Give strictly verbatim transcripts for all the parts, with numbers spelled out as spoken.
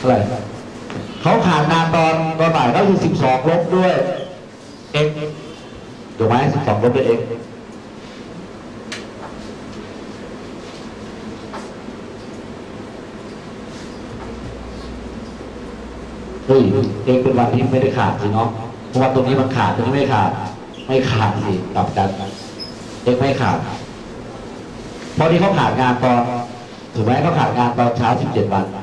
อะไรเขาขาดงานตอนตอนบ่ายก็คือสิบสองลบด้วยเอ็กถูกไหมสิบสองลบด้วยเอ็กเฮ้ยเอ็กเป็นวันที่ไม่ได้ขาดสิเนาะเพราะว่าตรงนี้มันขาดตรงนี้ไม่ขาดไม่ขาดสิกลับกันเอ็กไม่ขาดเพราะที่เขาขาดงานตอนถูกไหมเขาขาดงานตอนเช้าสิบเจ็ดวัน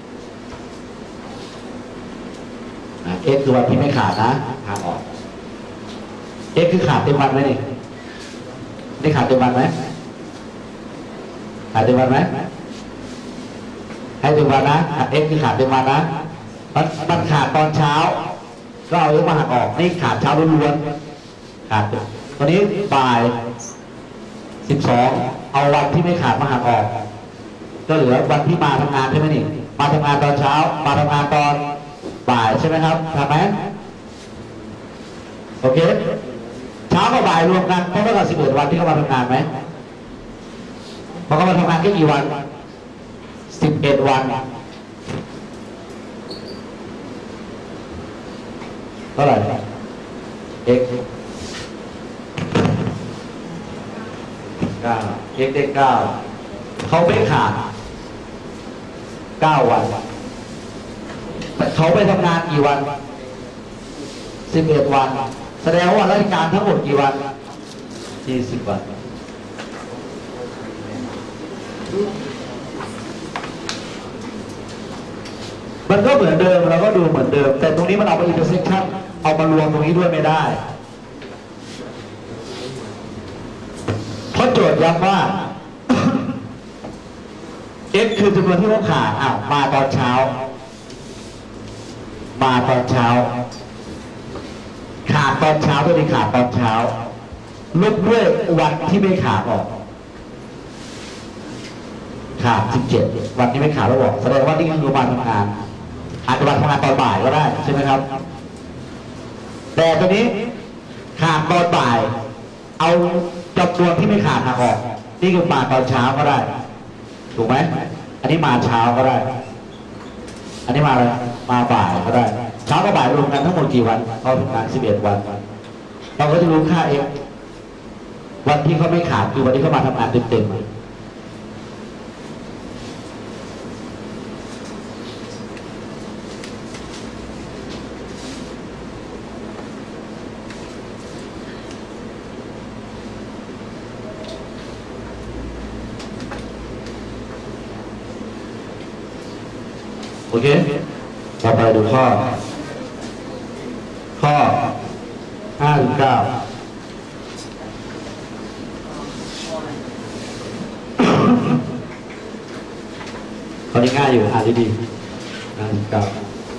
เอ็กคือวันที่ไม่ขาดนะหางออกเอ็กคือขาดเต็มวันไหมนี่นี่ขาดเต็มวันไหมขาดเต็มวันไหมให้เต็มวันนะเอ็กคือขาดเต็มวันนะมันมันขาดตอนเช้าก็เอาเอ็กมาหักออกนี่ขาดเช้าล้วนๆขาดตอนนี้บ่ายสิบสองเอาวันที่ไม่ขาดมาหักออกก็เหลือวันที่มาทำงานใช่ไหมนี่มาทำงานตอนเช้ามาทำงานตอนบ่ายใช่ไหมครับทำไหมโอเคเช้ากับบ่ายรวมกันเท่ากับสิบเอ็ดวันที่เขามาทำงานไหมพอเขามาทำงานแค่กี่วันสิบเอ็ดวันเท่าไหร่ x เก้า x ได้เก้าเขาไม่ขาดเก้าวันเขาไปทำงานกี่วันสิบเอ็ดวันแสดงว่าราชการทั้งหมดกี่วันยี่สิบวันมันก็เหมือนเดิมเราก็ดูเหมือนเดิมแต่ตรงนี้มันเอาไปอินเตอร์เซ็กชันเอามารวมตรงนี้ด้วยไม่ได้เพราะโจทย์ย้ำว่า x คือจำนวนที่เขาขาดอ้าวมาตอนเช้ามาตอนเช้าขาดตอนเช้าตัวนี้ขาดตอนเช้าลบด้วยวันที่ไม่ขาดออกขาดสิบเจ็ดวันที่ไม่ขาดแล้วบอกแสดงว่านี่คือวันทำงานอาจจะวันทำงานตอนบ่ายก็ได้ใช่ไหมครับแต่ตัวนี้ขาดตอนบ่ายเอาจำนวนที่ไม่ขาดหักออกนี่คือมาตอนเช้าก็ได้ถูกไหมอันนี้มาเช้าก็ได้อันนี้มาอะไรมาบ่ายก็ได้เช้ากับบ่ายรวมกันทั้งหมดกี่วันเขาทำงานสิบเอ็ดวันเราก็จะรู้ค่าเองวันที่เขาไม่ขาดคือวันที่เขามาทำงานเต็มๆโอเคต่อไปดูข้อข้อห้าถึงเก้าข้อนี้ง่ายอยู่อ่านดีๆห้าถึงเก้า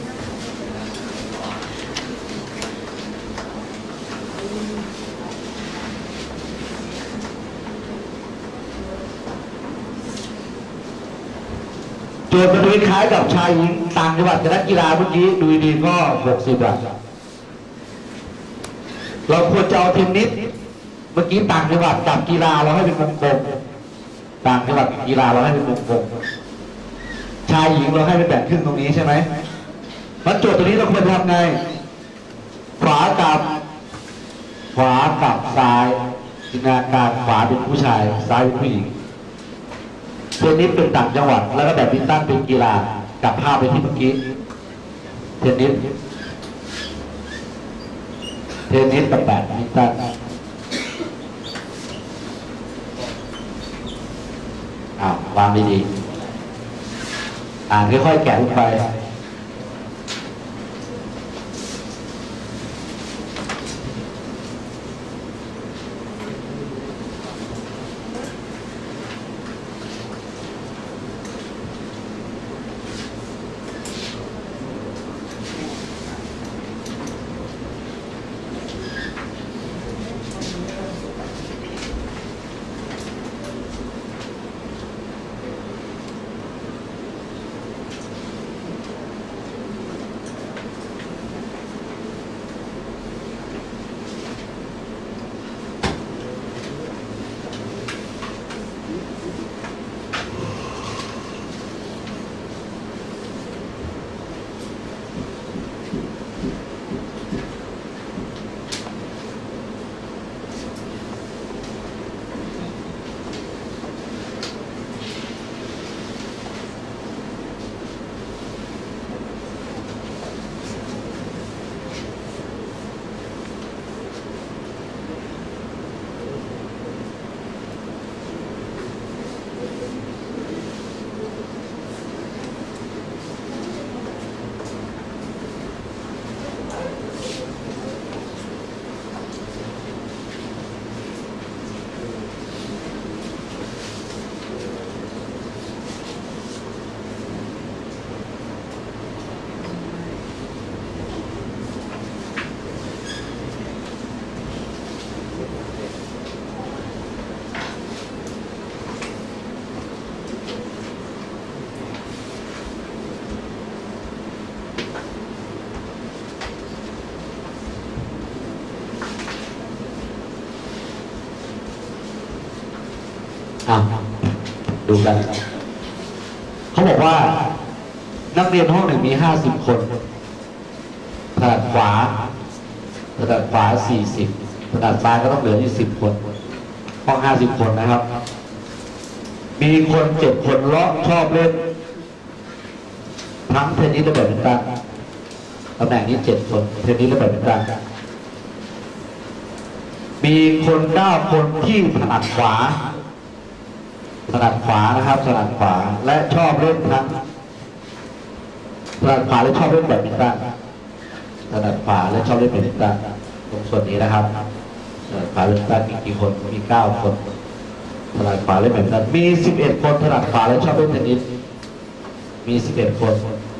โจทย์มันดูคล้ายกับชายหญิงต่างจังหวัดกับนักกีฬาเมื่อกี้ดูดีก็หกสิบอะเราควรจะเอาเทนนิสเมื่อกี้ต่างจังหวัดกับกีฬาเราให้เป็นวงกลมต่างจังหวัดกีฬาเราให้เป็นวงกลมชายหญิงเราให้เป็นแบ่งครึ่งตรงนี้ใช่ไหมมันโจทย์ตัวนี้เราควรทำไงขวากับขวากับซ้ายจินตนาการขวาเป็นผู้ชายซ้ายเป็นผู้หญิงเทนนิสเป็นต่างจังหวัดแล้วก็แบดมินตันเป็นกีฬากับภาพไปที่เมื่อกี้เทนนิสเทนนิสกับแบดมินตันอ้าววางดีๆอ่านค่อยๆแกะลงไปอ่ะดูกันเขาบอกว่านักเรียนห้องหนึ่งมีห้าสิบคนถนัดขวาถนัดขวาสี่สิบถนัดซ้ายก็ต้องเหลือยี่สิบคนห้องห้าสิบคนนะครับมีคนเจ็ดคนเลาะชอบเล่นทั้งเทนนิสและแบดมินตันตำแหน่งนี้เจ็ดคนเทนนิสและแบดมินตันมีคนเก้าคนที่ถนัดขวาถนัดขวานะครับถนัดขวาและชอบเล่นทั้งถนัดขวาและชอบเล่นแบดมินตันถนัดขวาและชอบเล่นแบดมินตันตรงส่วนนี้นะครับถนัดขวาเล่นแบดมินตันมีกี่คนมีเก้าคนถนัดขวาเล่นแบดมินตันมีสิบเอ็ดคนถนัดขวาและชอบเล่นเทนนิสมีสิบเอ็ดคน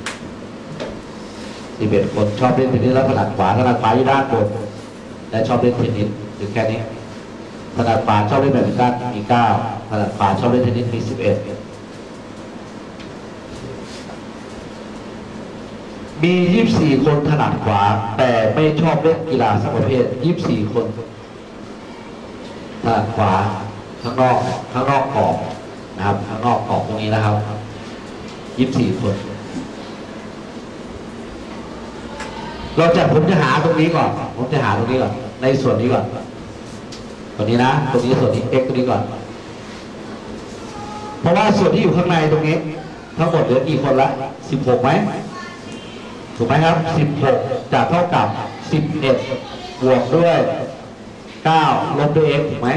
สิบเอ็ดคนชอบเล่นเทนนิสและถนัดขวาถนัดขวาอยู่ด้านบนและชอบเล่นเทนนิสถึงแค่นี้ถนัดขวาชอบเล่นแบดมินตันมีเก้าถนัดขวาชอบเล่นเทนนิสมีสิบเอ็ดมียี่สิบสี่คนถนัดขวาแต่ไม่ชอบเล่นกีฬาสักประเภทยี่สิบสี่คนถนัดขวาข้างนอกข้างนอกกรอบนะครับข้างนอกกรอบตรงนี้นะครับยี่สิบสี่คนเราจะผมจะหาตรงนี้ก่อนผมจะหาตรงนี้ก่อนในส่วนนี้ก่อนตรงนี้นะตรงนี้ส่วนนี้ x ตรงนี้ก่อนเพราะว่าส่วนที่อยู่ข้างในตรงนี้ทั้งหมดเหลือกี่คนละสิบหกไหมถูกไหมครับสิบหกจะเท่ากับสิบเอ็ดบวกด้วยเก้าลบด้วย x ถูกไหม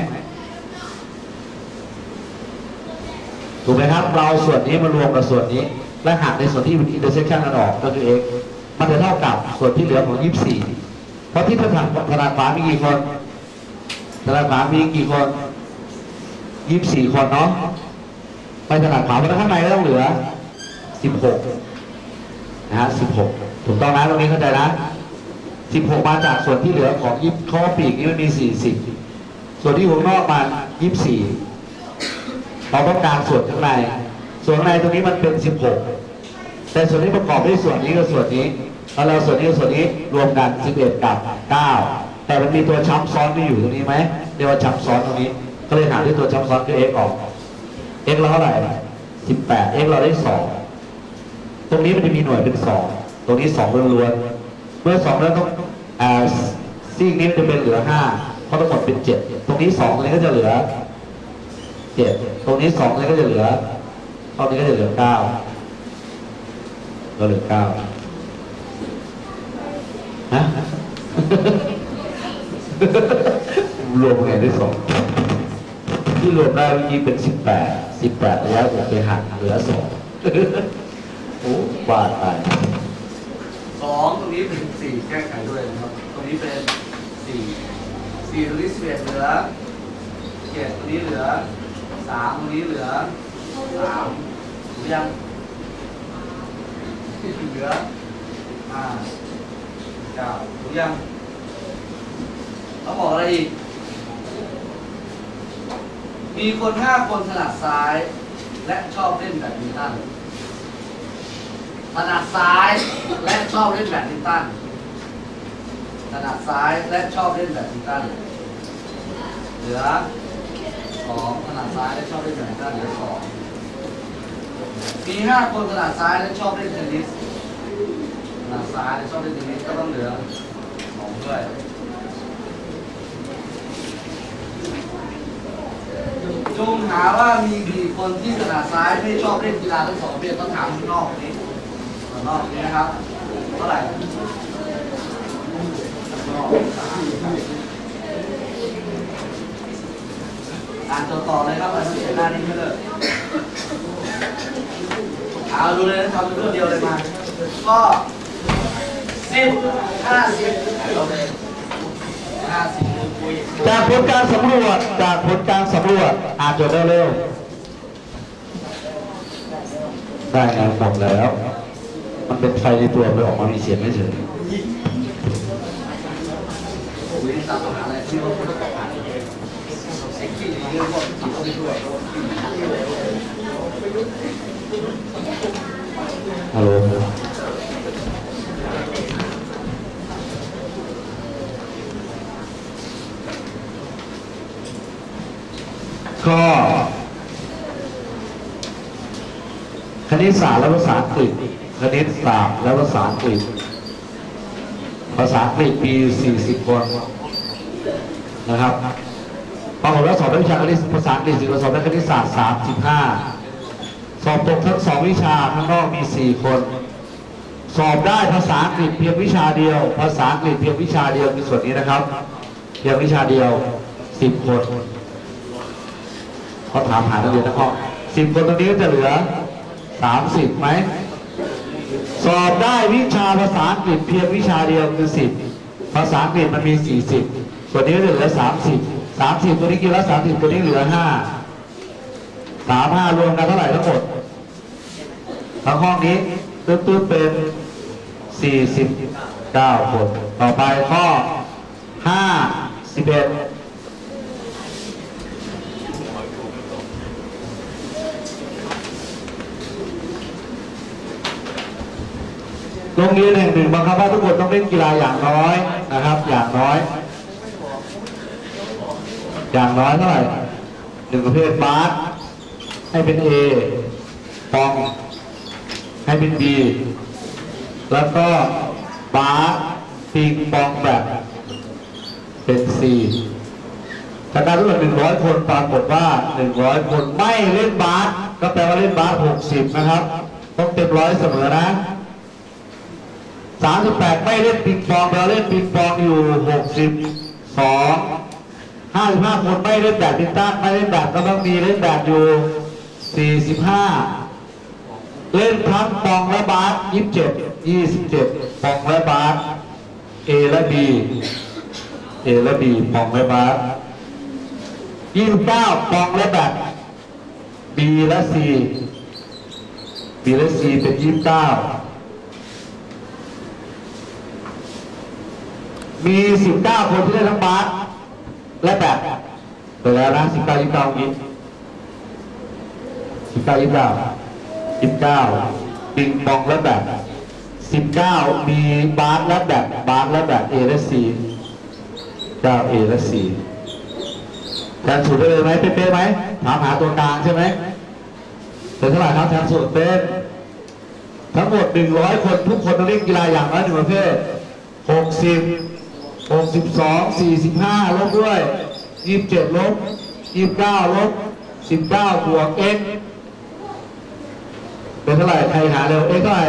ถูกไหมครับเราส่วนนี้มารวมกับส่วนนี้และหักในส่วนที่เป็น intersection กันออกก็คือ x มันจะเท่ากับส่วนที่เหลือของยี่สิบสี่เพราะที่ถนัดถนัดขวามีกี่คนถนัดขวามีกี่คนยี่สิบสี่คนเนาะไปถนัดขวาเพราะข้างในก็ต้องเหลือสิบหกนะฮะสิบหกถูกต้องนะตรงนี้เข้าใจนะสิบหกมาจากส่วนที่เหลือของยี่ข้อปีกนี้มันมีสี่สิบส่วนที่หัวนอกมายี่สิบสี่เราต้องการส่วนข้างในส่วนข้างในตรงนี้มันเป็นสิบหกแต่ส่วนที่ประกอบด้วยส่วนนี้กับส่วนนี้แล้วเราส่วนนี้กับส่วนนี้รวมกันสิบเอ็ดกับเก้าแต่มันมีตัวช้ำซ้อนที่อยู่ตรงนี้ไหมเรียกว่าช้ำซ้อนตรงนี้ก็เลยหาด้วยตัวช้ำซ้อนคือ x ออก x เราเท่าไหร่สิบแปด x เราได้สองตรงนี้มันจะมีหน่วยเป็นสองตรงนี้สองล้วนๆเมื่อสองแล้วต้องอ่าซีกนี้มันจะเป็นเหลือห้าเพราะทั้งหมดเป็นเจ็ดตรงนี้สองตรงนี้ก็จะเหลือเจ็ดตรงนี้สองตรงนี้ก็จะเหลือตรงนี้ก็จะเหลือเก้าก็เหลือเก้าฮะ รวมไงได้สองที่รวมได้เมื่อกี้เป็นสิบแปดสิบแปดระยะผมไปหักเหลือสองโอ้บาดตายสองตรงนี้เป็นสี่แก้ไขด้วยนะครับตรงนี้เป็นสี่สี่ตรงนี้สิบเอ็ดเหลือเจ็ดตรงนี้เหลือสามตรงนี้เหลือสามหรือยังเหลือห้าเก้าหรือยังเราบอกอะไรอีกมีคนห้าคนถนัดซ้ายและชอบเล่นแบดมินตันถนัดซ้ายและชอบเล่นแบดมินตันถนัดซ้ายและชอบเล่นแบดมินตันเหลือสองถนัดซ้ายและชอบเล่นแบดมินตันเหลือสองมีห้าคนถนัดซ้ายและชอบเล่นเทนนิสถนัดซ้ายและชอบเล่นเทนนิสก็ต้องเหลือสองด้วยจงหาว่ามีกี่คนที่ถนัดซ้ายไม่ชอบเล่นกีฬาทั้งสองประเภทต้องถามข้างนอกนี้ข้างนอกนี้นะครับเท่าไหร่อ่านต่อเลยครับอ่านเขียนหน้านี้ไม่เลยเอาดูเลยนะทำเรื่องเดียวเลยมาก็สิบห้าสิบห้าสิบจากผลการสำรวจจากผลการสำรวจอ่านจดเร็วๆได้งานหมดแล้วมันเป็นไฟในตัวเลยออกมามีเสียงไม่เฉยฮัลโหลก็คณิตศาสตร์และภาษาอังกฤษคณิตศาสตร์และภาษาอังกฤษภาษาอังกฤษมีสี่สิบคนนะครับปรากฏว่าสอบได้วิชาคณิตภาษาอังกฤษสิบสอบได้คณิตศาสตร์สามสิบห้าสอบตกทั้งสองวิชาข้างนอกมีสี่คนสอบได้ภาษาอังกฤษเพียงวิชาเดียวภาษาอังกฤษเพียงวิชาเดียวคือส่วนนี้นะครับเพียงวิชาเดียวสิบคนเขาถามหานักเรียนนะครับสิบคนตรงนี้ก็จะเหลือสามสิบไหมสอบได้วิชาภาษาอังกฤษเพียงวิชาเดียวคือสิบภาษาอังกฤษมันมีสี่สิบส่วนนี้ก็จะเหลือสามสิบสามสิบตัวนี้กินแล้วสามสิบตัวนี้เหลือห้าสามห้ารวมกันเท่าไหร่ทั้งหมดทั้งห้องนี้ตื้อๆเป็นสี่สิบเก้าคนต่อไปข้อห้าสิบเอ็ดโรงเรียนแห่งหนึ่งบังคับว่าทุกคนต้องเล่นกีฬาอย่างน้อยนะครับอย่างน้อยอย่างน้อยเท่าไหร่หนึ่งประเภทบาสให้เป็น A ปองให้เป็น B แล้วก็บาสปิงปองแบบเป็น C จากการทั้งหมดหนึ่งร้อยคนปรากฏว่าหนึ่งร้อยคนไม่เล่นบาสก็แปลว่าเล่นบาสหกสิบนะครับต้องเต็มร้อยเสมอนะสามสิบแปดไม่เล่นปิงปองเราเล่นปิงปองอยู่หกสิบสองห้าสิบห้าคนไม่เล่นแบดมินตันไม่เล่นแบดก็ต้องมีเล่นแบดอยู่สี่สิบห้าเล่นทั้งปองและบาสยี่สิบเจ็ดยี่สิบเจ็ดปองและบาส A และ B A และ B ปองและบาสยี่สิบเก้าปองและแบด B และ C B และ C เป็นยี่สิบเก้ามีสิบเก้าคนที่ได้ทั้งบาสและแบดไปแล้วนะสิบเก้ายี่สิบเก้านี้สิบเก้ายี่สิบเก้ายี่สิบเก้าปิงปองและแบดสิบเก้ามีบาสและแบดบาสและแบด A และ C เก้า A และ C แทนสูตรได้เลยไหมเป๊ะๆไหมถามหาตัวกลางใช่ไหมเป็นเท่าไหร่ครับแทนสูตรเป็นทั้งหมดหนึ่งร้อยคนทุกคนต้องเล่นกีฬาอย่างน้อยหนึ่งประเภทหกสิบหกสิบสองสี่สิบห้าลบด้วยยี่สิบเจ็ดลบยี่สิบเก้าลบสิบเก้าบวก x เป็นเท่าไหร่ใครหาเร็ว x เท่าไหร่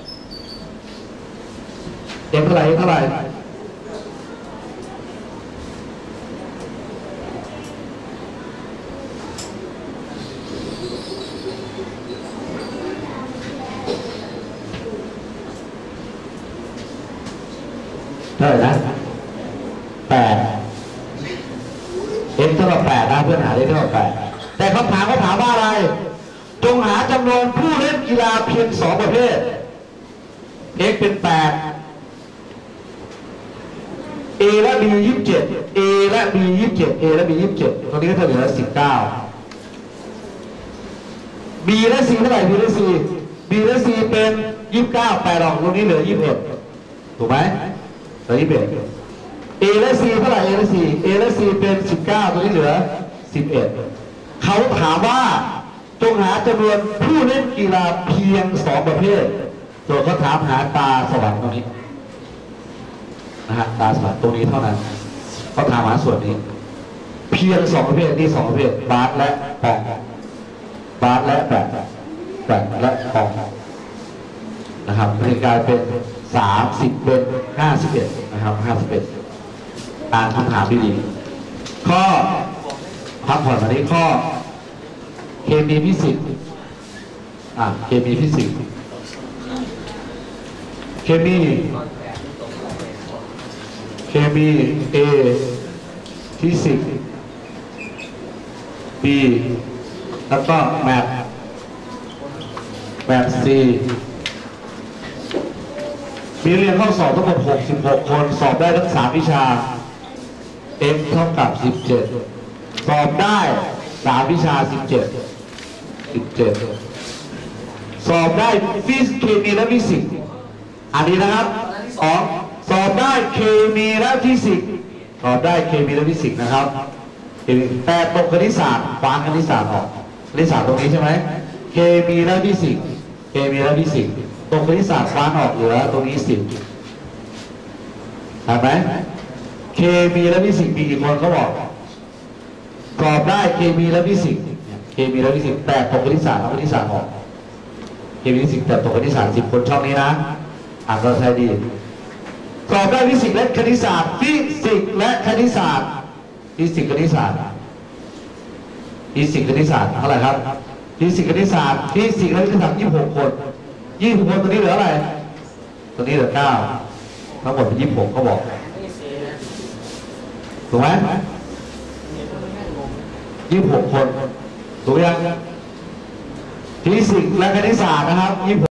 x เท่าไหร่ x เท่าไหร่เท่าไหร่นะแปด x เท่ากับแปดนะเพื่อนหาได้เท่ากับแปดแต่คำถามเขาถามว่าอะไรจงหาจำนวนผู้เล่นกีฬาเพียงสองประเภท x เป็นแปด A และ B ยี่สิบเจ็ด A และ B ยี่สิบเจ็ด A และ B ยี่สิบเจ็ดตรงนี้ก็จะเหลือสิบเก้า B และ C เท่าไหร่ B และ C B และ C เป็นยี่สิบเก้าแปดออกตรงนี้เหลือยี่สิบเอ็ดถูกไหมเหลือยี่สิบเอ็ด A และ C เท่าไหร่ A และ C A และ C เป็นสิบเก้าตัวนี้เหลือสิบเอ็ดเขาถามว่าจงหาจำนวนผู้เล่นกีฬาเพียงสองประเภทโจทย์เขาถามหาตาสว่างตรงนี้นะฮะตาสว่างตรงนี้เท่านั้นเขาถามหาส่วนนี้เพียงสองประเภทนี่สองประเภทบาสและปองบาสและแบดแบดและปองนะครับเป็นกลายเป็นสามสิบเป็นห้าสิบเอ็ดนะครับห้าสิบเอ็ดอ่านคำถามดีๆข้อพักผ่อนวันนี้ข้อเคมีฟิสิกส์อ่าเคมีฟิสิกส์เคมีเคมี A ฟิสิกส์ B แล้วก็แมทแมท C มีเรียนเข้าสอบทั้งหมดหกสิบหกคนสอบได้ทั้งสามวิชา x เท่ากับสิบเจ็ดสอบได้สามวิชาสิบเจ็ด สิบเจ็ดสอบได้ฟิสิกส์เคมีและฟิสิกส์อันนี้นะครับสองสอบได้เคมีและฟิสิกส์สอบได้เคมีและฟิสิกส์นะครับแต่ตกคณิตศาสตร์วางคณิตศาสตร์ออกคณิตศาสตร์ตรงนี้ใช่ไหมเคมีและฟิสิกส์เคมีและฟิสิกส์ตรงคณิตศาสตร์คว้านออกเหลือตรงนี้สิบเห็นไหมเคมีและฟิสิกส์มีกี่คนเขาบอกตอบได้เคมีและฟิสิกส์เคมีและฟิสิกส์แต่ตรงคณิตศาสตร์เอาคณิตศาสตร์ออกเคมีฟิสิกส์แต่ตรงคณิตศาสตร์สิบคนช่องนี้นะอ่านก็ใช้ดีตอบได้ฟิสิกส์และคณิตศาสตร์ฟิสิกส์และคณิตศาสตร์ฟิสิกส์คณิตศาสตร์ฟิสิกส์คณิตศาสตร์เท่าไหร่ครับฟิสิกส์คณิตศาสตร์ฟิสิกส์และคณิตศาสตร์ยี่สิบหกคนยี่สิบหกคนตัวนี้เหลืออะไรตัวนี้เหลือเก้าทั้งหมดเป็นยี่สิบหกเขาบอกถูกไหมยี่สิบหกคนถูกยังฟิสิกส์และคณิตศาสตร์นะครับยี่สิบหก